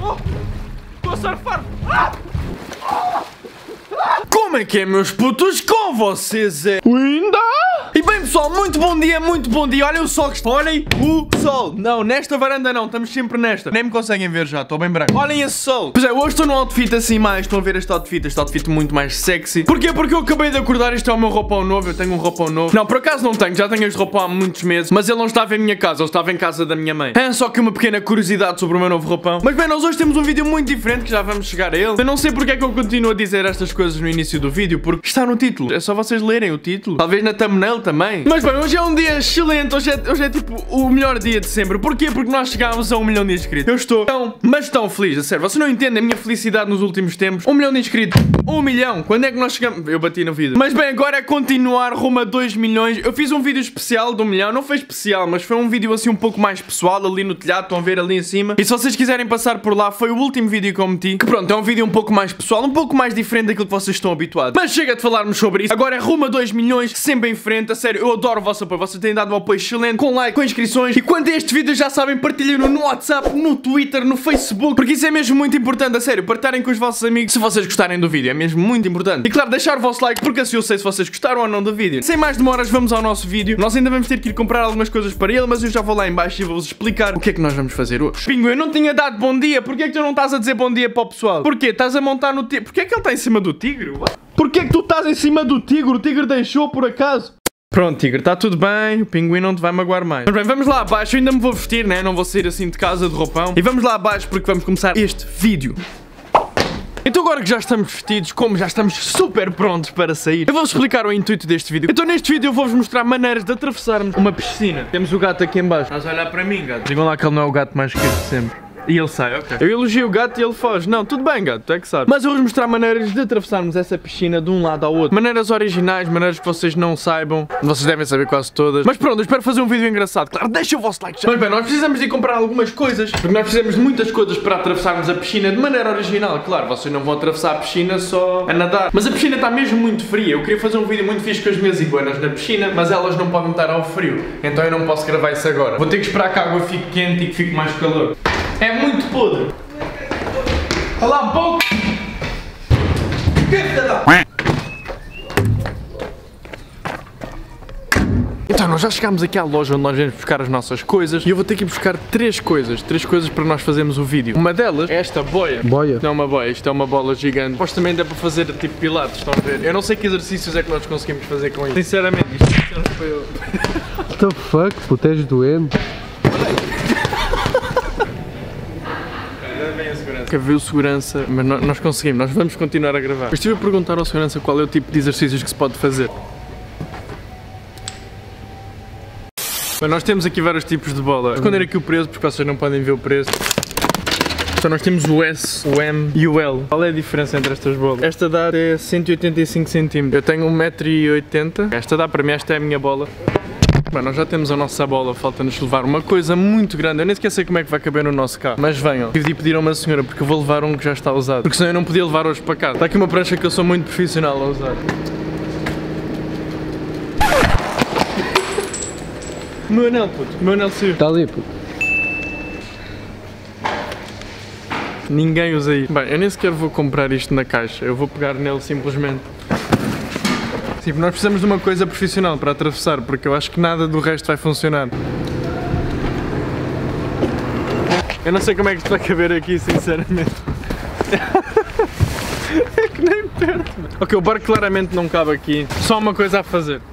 Estou a surfar! Como é que é, meus putos? Com vocês é Linda! E bem, pessoal, muito bom dia, muito bom dia. Olhem o sol que está. Olhem o sol. Não, nesta varanda não, estamos sempre nesta. Nem me conseguem ver já, estou bem branco. Olhem esse sol. Pois é, hoje estou num outfit assim mais. Estão a ver este outfit muito mais sexy. Porquê? Porque eu acabei de acordar. Isto é o meu roupão novo, eu tenho um roupão novo. Não, por acaso não tenho, já tenho este roupão há muitos meses. Mas ele não estava em minha casa, ele estava em casa da minha mãe. É só que uma pequena curiosidade sobre o meu novo roupão. Mas bem, nós hoje temos um vídeo muito diferente, que já vamos chegar a ele. Eu não sei porque é que eu continuo a dizer estas coisas no início do vídeo, porque está no título. É só vocês lerem o título. Talvez na thumbnail também. Mas bem, hoje é um dia excelente. Hoje é tipo o melhor dia de sempre. Porquê? Porque nós chegámos a 1 milhão de inscritos. Eu estou tão feliz, a sério. Vocês não entendem a minha felicidade nos últimos tempos. 1 milhão de inscritos. 1 milhão. Quando é que nós chegamos? Eu bati no vídeo. Mas bem, agora é continuar rumo a 2 milhões. Eu fiz um vídeo especial de 1 milhão. Não foi especial, mas foi um vídeo assim um pouco mais pessoal, ali no telhado. Estão a ver ali em cima. E se vocês quiserem passar por lá, foi o último vídeo que eu meti. Que pronto, é um vídeo um pouco mais pessoal, um pouco mais diferente daquilo que vocês estão habituados. Mas chega de falarmos sobre isso. Agora é rumo a 2 milhões, sempre em frente. A sério, eu adoro o vosso apoio. Vocês têm dado um apoio excelente, com like, com inscrições. E quanto a este vídeo, já sabem, partilhem no WhatsApp, no Twitter, no Facebook, porque isso é mesmo muito importante, a sério. Partilhem com os vossos amigos se vocês gostarem do vídeo, é mesmo muito importante. E claro, deixar o vosso like, porque assim eu sei se vocês gostaram ou não do vídeo. Sem mais demoras, vamos ao nosso vídeo. Nós ainda vamos ter que ir comprar algumas coisas para ele, mas eu já vou lá em baixo e vou-vos explicar o que é que nós vamos fazer hoje. Pingo, eu não tinha dado bom dia. Porquê é que tu não estás a dizer bom dia para o pessoal? Porquê? Estás a montar no tigre? Porquê é que ele está em cima do tigre? Porquê é que tu estás em cima do tigre? O tigre deixou por acaso? Pronto, tigre, está tudo bem, o pinguim não te vai magoar mais. Mas bem, vamos lá abaixo, eu ainda me vou vestir, né? Não vou sair assim de casa de roupão. E vamos lá abaixo porque vamos começar este vídeo. Então agora que já estamos vestidos, como já estamos super prontos para sair, eu vou-vos explicar o intuito deste vídeo. Então neste vídeo eu vou-vos mostrar maneiras de atravessarmos uma piscina. Temos o gato aqui em baixo. Estás a olhar para mim, gato? Digam lá que ele não é o gato mais querido de sempre. E ele sai, ok. Eu elogio o gato e ele foge. Não, tudo bem, gato, tu é que sabes. Mas eu vou-vos mostrar maneiras de atravessarmos essa piscina de um lado ao outro. Maneiras originais, maneiras que vocês não saibam. Vocês devem saber quase todas. Mas pronto, eu espero fazer um vídeo engraçado. Claro, deixa o vosso like já. Mas bem, nós precisamos de comprar algumas coisas. Porque nós precisamos de muitas coisas para atravessarmos a piscina de maneira original. Claro, vocês não vão atravessar a piscina só a nadar. Mas a piscina está mesmo muito fria. Eu queria fazer um vídeo muito fixe com as minhas iguanas na piscina, mas elas não podem estar ao frio. Então eu não posso gravar isso agora. Vou ter que esperar que a água fique quente e que fique mais calor. É muito podre. Olha lá um pouco. Então nós já chegámos aqui à loja onde nós vamos buscar as nossas coisas. E eu vou ter que ir buscar três coisas para nós fazermos o vídeo. Uma delas é esta boia. Boia? Não é uma boia, isto é uma bola gigante. Supostamente é para fazer tipo pilates, estão a ver? Eu não sei que exercícios é que nós conseguimos fazer com isso. Sinceramente, isto foi eu. What the fuck, puto, és doente. Quer ver o segurança, mas nós conseguimos, nós vamos continuar a gravar. Eu estive a perguntar ao segurança qual é o tipo de exercícios que se pode fazer. Bem, nós temos aqui vários tipos de bola. Vou esconder aqui o preço, porque vocês não podem ver o preço. Então nós temos o S, o M e o L. Qual é a diferença entre estas bolas? Esta dá até 185 cm. Eu tenho 1,80 m. Esta dá para mim, esta é a minha bola. Bem, nós já temos a nossa bola, falta-nos levar uma coisa muito grande. Eu nem sequer sei como é que vai caber no nosso carro. Mas venham, tive de pedir a uma senhora porque eu vou levar um que já está usado. Porque senão eu não podia levar hoje para cá. Está aqui uma prancha que eu sou muito profissional a usar. O meu anel, puto. O meu anel saiu. Está ali, puto. Ninguém usa isto. Bem, eu nem sequer vou comprar isto na caixa. Eu vou pegar nele simplesmente. Sim, nós precisamos de uma coisa profissional para atravessar, porque eu acho que nada do resto vai funcionar. Eu não sei como é que isto vai caber aqui, sinceramente. É que nem perto. Ok, o barco claramente não cabe aqui. Só uma coisa a fazer.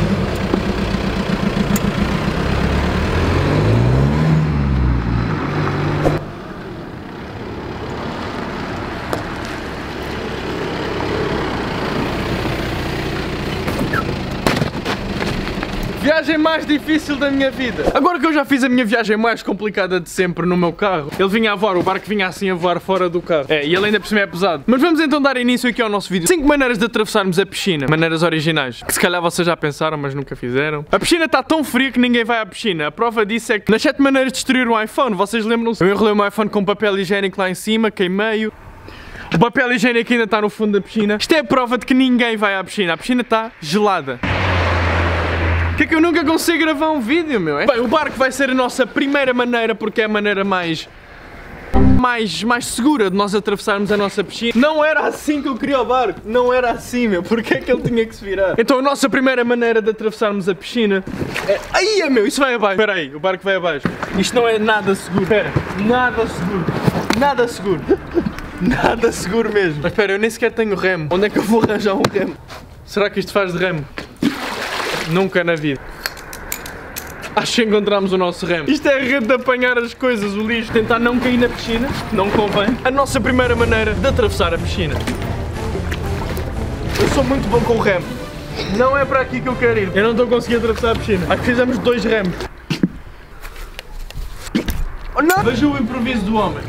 Viagem mais difícil da minha vida. Agora que eu já fiz a minha viagem mais complicada de sempre no meu carro, ele vinha a voar, o barco vinha assim a voar fora do carro. É, e ele ainda por cima é pesado. Mas vamos então dar início aqui ao nosso vídeo. 5 maneiras de atravessarmos a piscina. Maneiras originais. Que se calhar vocês já pensaram, mas nunca fizeram. A piscina está tão fria que ninguém vai à piscina. A prova disso é que nas 7 maneiras de destruir um iPhone, vocês lembram-se? Eu enrolei o meu iPhone com papel higiênico lá em cima, queimei-o. O papel higiênico ainda está no fundo da piscina. Isto é a prova de que ninguém vai à piscina. A piscina está gelada. Que é que eu nunca consigo gravar um vídeo, meu? Bem, o barco vai ser a nossa primeira maneira porque é a maneira mais mais segura de nós atravessarmos a nossa piscina. Não era assim que eu queria o barco. Não era assim, meu. Porque é que ele tinha que se virar? Então a nossa primeira maneira de atravessarmos a piscina é... Ai, meu, isso vai abaixo. Espera aí, o barco vai abaixo. Isto não é nada seguro. Espera, nada seguro. Nada seguro. Nada seguro mesmo. Mas espera, eu nem sequer tenho remo. Onde é que eu vou arranjar um remo? Será que isto faz de remo? Nunca na vida. Acho que encontramos o nosso remo. Isto é a rede de apanhar as coisas, o lixo. Tentar não cair na piscina, não convém. A nossa primeira maneira de atravessar a piscina. Eu sou muito bom com o remo. Não é para aqui que eu quero ir. Eu não estou conseguindo atravessar a piscina. Acho que fizemos 2 remos. Oh não! Veja o improviso do homem.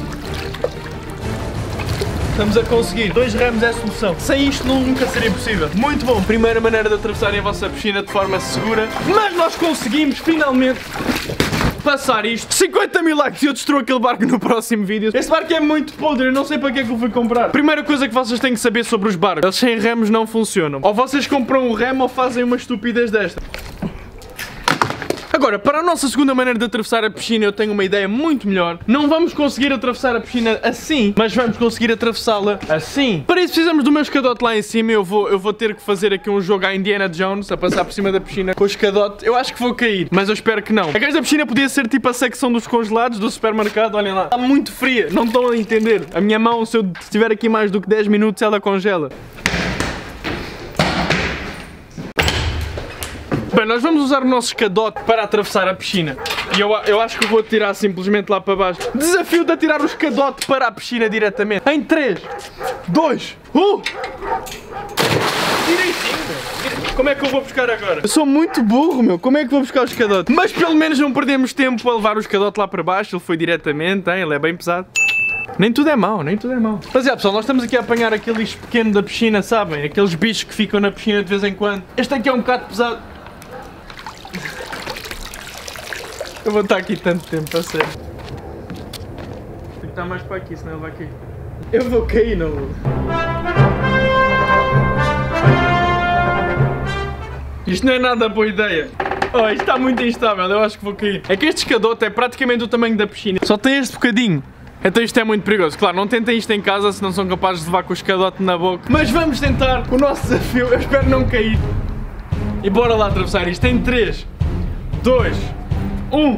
Estamos a conseguir. 2 remos é a solução. Sem isto nunca seria possível. Muito bom. Primeira maneira de atravessarem a vossa piscina de forma segura. Mas nós conseguimos finalmente passar isto. 50 mil likes e eu destruo aquele barco no próximo vídeo. Este barco é muito podre. Eu não sei para que é que eu fui comprar. Primeira coisa que vocês têm que saber sobre os barcos. Eles sem remos não funcionam. Ou vocês compram um remo ou fazem uma estupidez desta. Agora, para a nossa segunda maneira de atravessar a piscina, eu tenho uma ideia muito melhor. Não vamos conseguir atravessar a piscina assim, mas vamos conseguir atravessá-la assim. Para isso precisamos do meu escadote lá em cima. Eu vou ter que fazer aqui um jogo à Indiana Jones, a passar por cima da piscina com o escadote. Eu acho que vou cair, mas eu espero que não. A gaja da piscina podia ser tipo a secção dos congelados do supermercado, olhem lá. Está muito fria, não estão a entender. A minha mão, se eu estiver aqui mais do que 10 minutos, ela congela. Bem, nós vamos usar o nosso escadote para atravessar a piscina. E eu acho que eu vou atirar simplesmente lá para baixo. Desafio de atirar o escadote para a piscina diretamente. Em 3, 2, 1. Direitinho, meu. Como é que eu vou buscar agora? Eu sou muito burro, meu. Como é que vou buscar o escadote? Mas pelo menos não perdemos tempo a levar o escadote lá para baixo. Ele foi diretamente, hein? Ele é bem pesado. Nem tudo é mau, nem tudo é mau. Mas é, pessoal, nós estamos aqui a apanhar aquele lixo pequeno da piscina, sabem? Aqueles bichos que ficam na piscina de vez em quando. Este aqui é um bocado pesado. Eu vou estar aqui tanto tempo, a sério. Tem que estar mais para aqui, senão ele vai cair. Eu vou cair, não vou. Isto não é nada boa ideia. Oh, isto está muito instável, eu acho que vou cair. É que este escadote é praticamente do tamanho da piscina. Só tem este bocadinho. Então isto é muito perigoso. Claro, não tentem isto em casa, se não são capazes de levar com o escadote na boca. Mas vamos tentar o nosso desafio. Eu espero não cair. E bora lá atravessar isto em 3, 2, 1.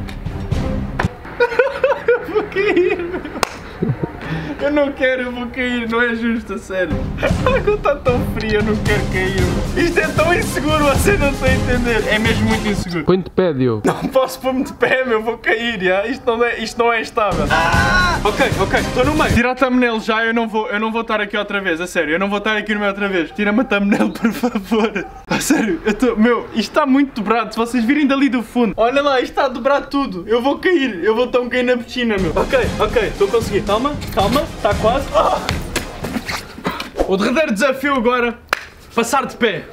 Eu vou cair, meu. Eu não quero, eu vou cair, não é justo, a sério. A água está tão fria, eu não quero cair. Isto é tão inseguro, você não está a entender. É mesmo muito inseguro. Põe-te de pé, Diogo. Não posso pôr-me de pé, meu, vou cair, já. Isto não é estável. Ok, estou no meio. Tira a thumbnail já, eu não vou estar aqui outra vez, a sério. Eu não vou estar aqui no meio outra vez. Tira-me a thumbnail, por favor. A sério, meu, isto está muito dobrado. Se vocês virem dali do fundo, olha lá, isto está dobrado tudo. Eu vou cair, eu vou tão cair na piscina, meu. Ok, estou a conseguir. Calma, está quase. O derradeiro desafio agora, passar de pé.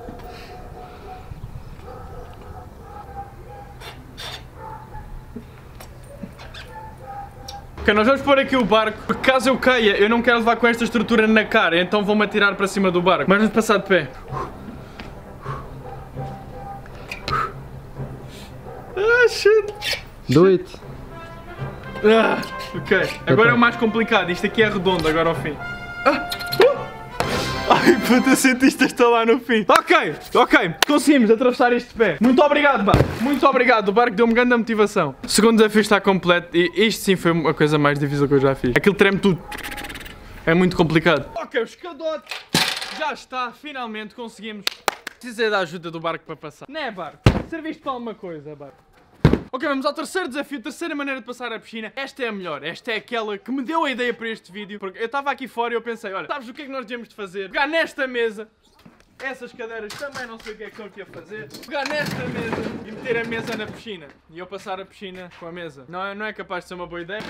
Ok, nós vamos pôr aqui o barco, porque caso eu caia, eu não quero levar com esta estrutura na cara, então vou-me atirar para cima do barco. Mas vamos passar de pé. Ah, shit. Do it. Ok, agora é o mais complicado, isto aqui é redondo agora ao fim. Ai puta, sentiste esta lá no fim. Ok, conseguimos atravessar este pé. Muito obrigado, barco, muito obrigado. O barco deu-me grande motivação. O segundo desafio está completo e isto sim foi a coisa mais difícil que eu já fiz. Aquilo treme tudo. É muito complicado. Ok, o escadote já está, finalmente conseguimos. Precisei da ajuda do barco para passar. Não é, barco? Serviste para alguma coisa, barco? Ok, vamos ao terceiro desafio, terceira maneira de passar a piscina. Esta é a melhor, esta é aquela que me deu a ideia para este vídeo. Porque eu estava aqui fora e eu pensei, olha, sabes o que é que nós devemos de fazer? Pegar nesta mesa, essas cadeiras também não sei o que é que estão aqui a fazer. Pegar nesta mesa e meter a mesa na piscina. E eu passar a piscina com a mesa. Não é capaz de ser uma boa ideia.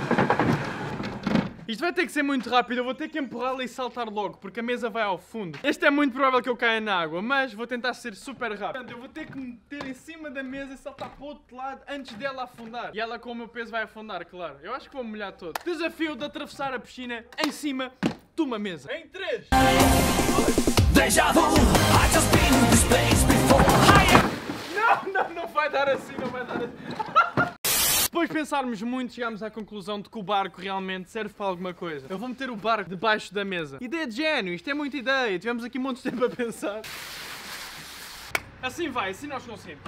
Isto vai ter que ser muito rápido, eu vou ter que empurrá-la e saltar logo, porque a mesa vai ao fundo. Este é muito provável que eu caia na água, mas vou tentar ser super rápido. Portanto, eu vou ter que meter em cima da mesa e saltar para o outro lado antes dela afundar. E ela com o meu peso vai afundar, claro. Eu acho que vou molhar todo. Desafio de atravessar a piscina em cima de uma mesa. Em 3, 2, não vai dar assim, não vai dar assim. Depois de pensarmos muito, chegámos à conclusão de que o barco realmente serve para alguma coisa. Eu vou meter o barco debaixo da mesa. Ideia de gênio, isto é muita ideia. Tivemos aqui um monte de tempo a pensar. Assim vai, assim nós conseguimos.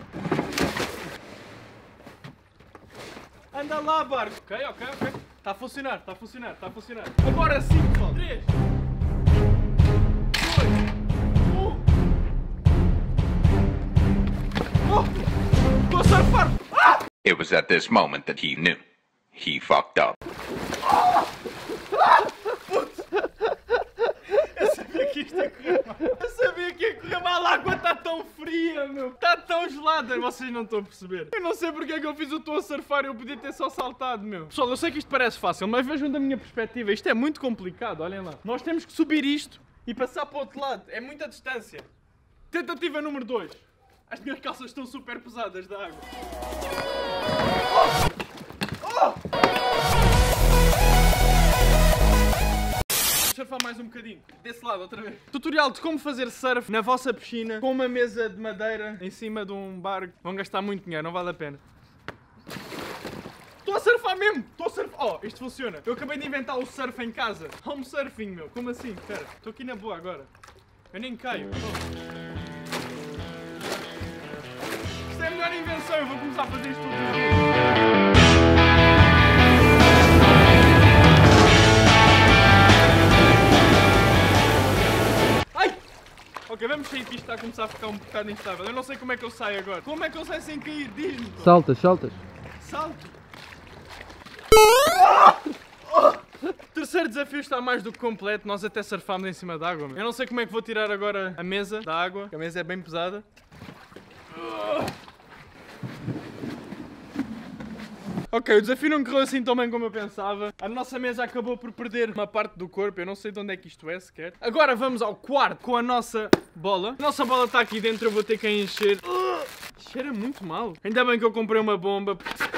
Anda lá, barco. Ok. Está a funcionar, está a funcionar, está a funcionar. Agora sim, pessoal. 3, 2, 1. Oh! Estou a surfar! Ah! It was at this moment that he knew. He fucked up. Eu sabia que isto ia correr mal. Eu sabia que ia correr mal. A água está tão fria, meu. Está tão gelada. Vocês não estão a perceber. Eu não sei porque é que eu fiz o tô a surfar. Eu podia ter só saltado, meu. Pessoal, eu sei que isto parece fácil, mas vejam da minha perspectiva. Isto é muito complicado. Olhem lá. Nós temos que subir isto e passar para o outro lado. É muita distância. Tentativa número 2. As minhas calças estão super pesadas da água. Vou surfar mais um bocadinho. Desse lado, outra vez. Tutorial de como fazer surf na vossa piscina com uma mesa de madeira em cima de um barco. Vão gastar muito dinheiro, não vale a pena. Estou a surfar mesmo! Estou a surfar! Oh, isto funciona. Eu acabei de inventar o surf em casa. Home surfing, meu. Como assim? Espera, estou aqui na boa agora. Eu nem caio. Isto é a melhor invenção. Eu vou começar a fazer isto tudo. Ok, vamos sair que isto está a começar a ficar um bocado instável. Eu não sei como é que eu saio agora. Como é que eu saio sem cair? Diz-me. Saltas. Salto. O terceiro desafio está mais do que completo. Nós até surfámos em cima da água. Eu não sei como é que vou tirar agora a mesa da água. A mesa é bem pesada. Ok, o desafio não correu assim tão bem como eu pensava. A nossa mesa acabou por perder uma parte do corpo. Eu não sei de onde é que isto é sequer. Agora vamos ao quarto com a nossa bola. A nossa bola está aqui dentro, eu vou ter que a encher. Cheira muito mal. Ainda bem que eu comprei uma bomba.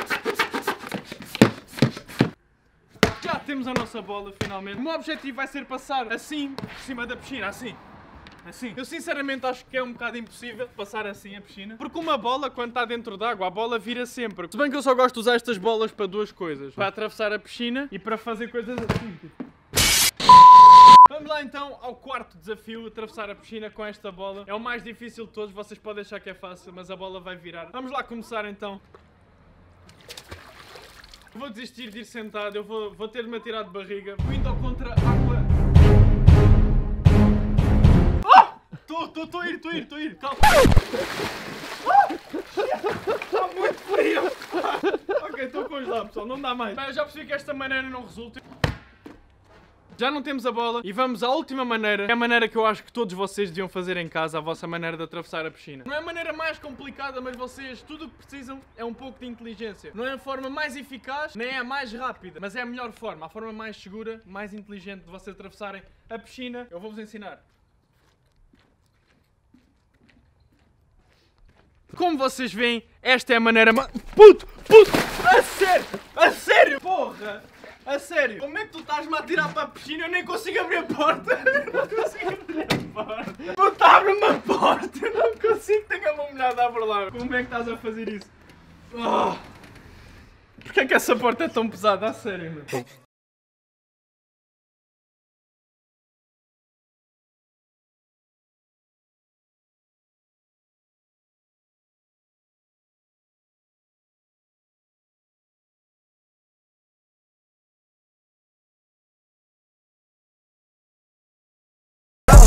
Já temos a nossa bola finalmente. O meu objetivo vai ser passar assim por cima da piscina, assim. Assim. Eu sinceramente acho que é um bocado impossível passar assim a piscina. Porque uma bola, quando está dentro d'água, a bola vira sempre. Se bem que eu só gosto de usar estas bolas para duas coisas. Para atravessar a piscina e para fazer coisas assim. Vamos lá então ao quarto desafio, atravessar a piscina com esta bola. É o mais difícil de todos, vocês podem achar que é fácil, mas a bola vai virar. Vamos lá começar então. Eu vou desistir de ir sentado, eu vou ter de me atirar de barriga. Vou indo ao contra água. Estou a ir, calma. Está muito frio. Ok, estou congelado, pessoal, não dá mais. Mas eu já percebi que esta maneira não resulta. Já não temos a bola e vamos à última maneira. É a maneira que eu acho que todos vocês deviam fazer em casa, a vossa maneira de atravessar a piscina. Não é a maneira mais complicada, mas vocês, tudo o que precisam é um pouco de inteligência. Não é a forma mais eficaz, nem é a mais rápida, mas é a melhor forma, a forma mais segura, mais inteligente de vocês atravessarem a piscina. Eu vou-vos ensinar. Como vocês veem, esta é a maneira mais... Puto! A sério, porra! A sério! Como é que tu estás-me a tirar para a piscina? Eu nem consigo abrir a porta! Não consigo abrir a porta! Tu abre-me a porta! Eu não consigo, tenho a mão molhada a abrir lá! Como é que estás a fazer isso? Oh. Porquê é que essa porta é tão pesada? A sério, meu?